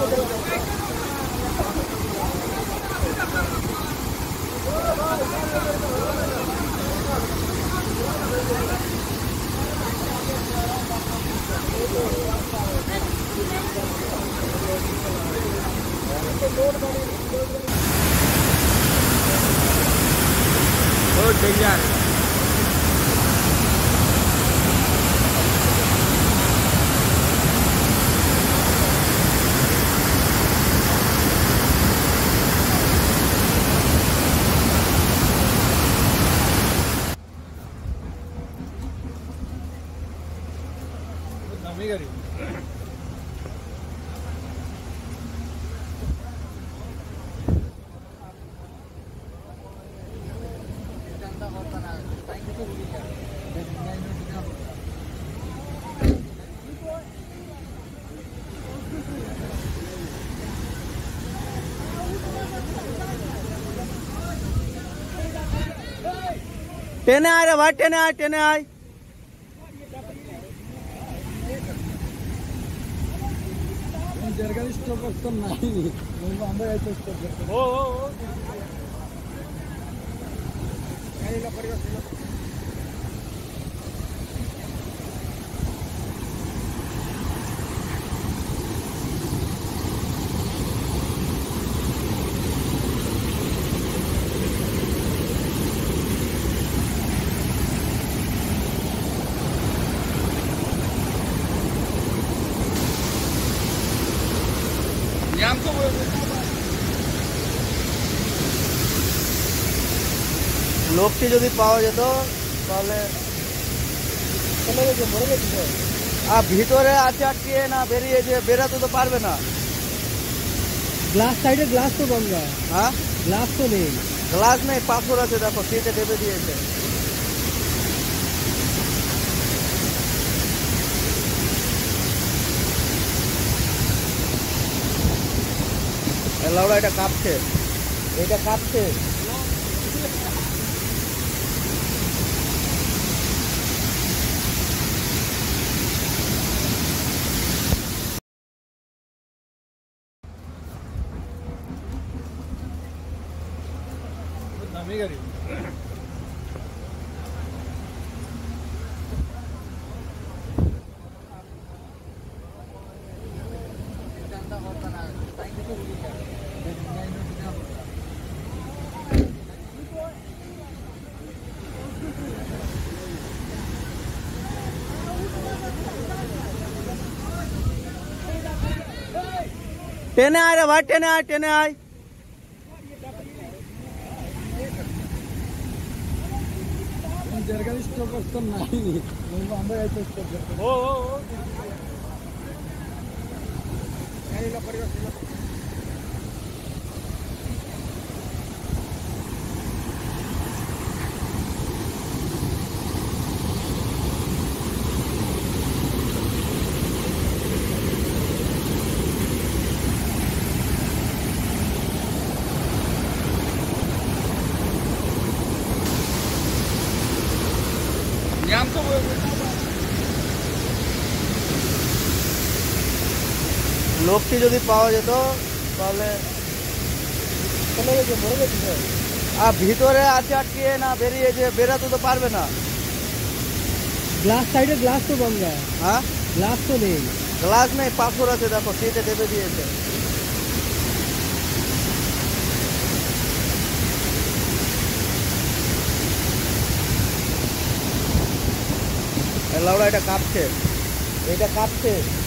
बहुत डेंजर। टेने आए रे भाई, टेने आए, टेने आए। जरगाली स्टॉप तो नहीं, वो अंदर आए तो स्टॉप। ओ कहीं ना पड़ेगा। লোকটি যদি পাওয়া যেত তাহলে ভিতরে আছে আটকে না বেরিয়েছে, বেরাতে তো পারবে না। গ্লাস সাইডে গ্লাস তো গঙ্গা। হ্যাঁ, গ্লাস তো নেই। গ্লাস নেই, পাথর আছে, দেখো কেটে দেবে দিয়েছে। লাউড়া এটা কাঁপছে, এটা কাঁপছে। दामी गाड़ी। टेने आए रे भाई, टेने आए, टेने आए। जरगाली स्टॉप तो नहीं, वो अंदर आए तो स्टॉप। ओ कहीं ना पड़ेगा। লোকটি যদি পাওয়া যেত তাহলে ভিতরে আছে আটকে না বেরিয়েছে, বেরাতে তো পারবে না। গ্লাস সাইডে গ্লাস তো গঙ্গা। হ্যাঁ, গ্লাস তো নেই। গ্লাস নেই, পাথর আছে, দেখো কেটে দেবে দিয়েছে। লাউড়া এটা কাঁপছে, এটা কাঁপছে।